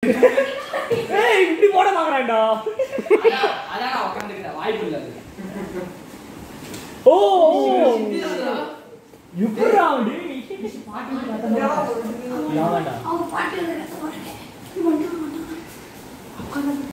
ஏய் இப்படி போட பாக்குறான்டா. அதான் உட்கார்ந்துக்கிற வாய்ப்பு இல்ல. ஓ யுப்ரா டேய் பாட்டு யாவடா. அவ பாட்டு